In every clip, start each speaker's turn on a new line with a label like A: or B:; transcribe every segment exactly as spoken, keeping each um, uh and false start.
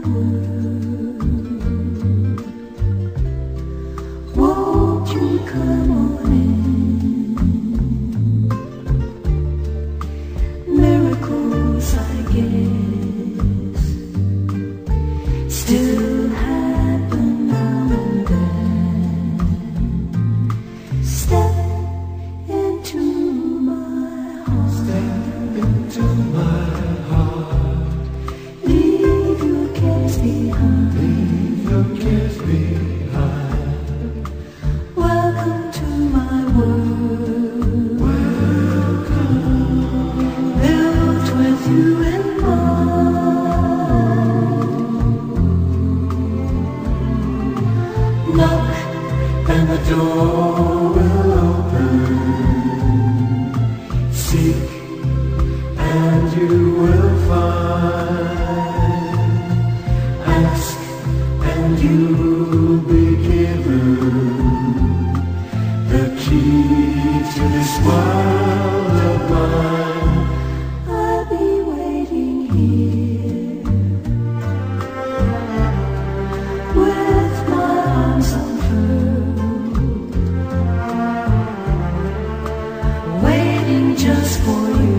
A: world. Won't you come on in? Miracles, I guess, still happen now and then. Step into my heart.
B: Step into my heart.
A: Leave your cares behind.
B: Leave your cares behind.
A: Welcome to my world.
B: Welcome.
A: Built with you in mind. Knock
B: And the door will open. Seek and you will find. Ask and you will be given the key to this world of mine.
A: I'll be waiting here with my arms unfurled, waiting just for you.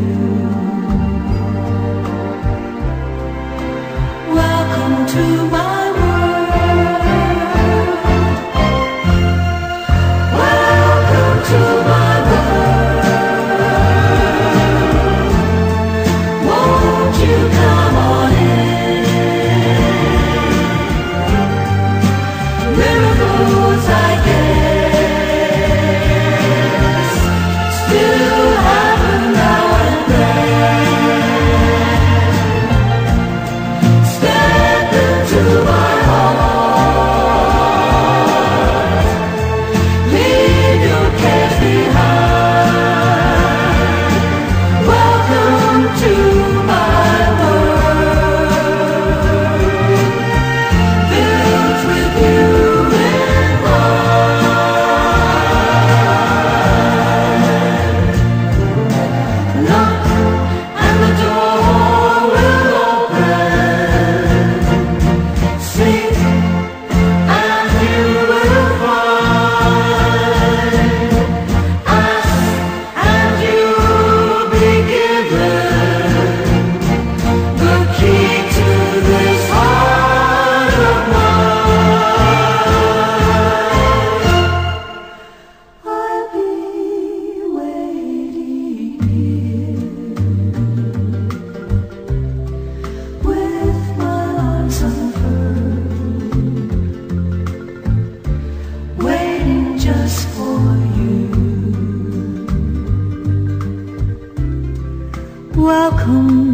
A: Welcome to my world. Welcome to my world. Won't you come on in? Miracles, I guess, still happen now and then. Step into my heart. Leave your cares behind. Welcome to my world. Built with you in mind. Knock and the door will open. Seek and you will find. Ask and you'll be given the key to this heart of mine. I'll be waiting here with my arms unfurled, waiting just for you. Welcome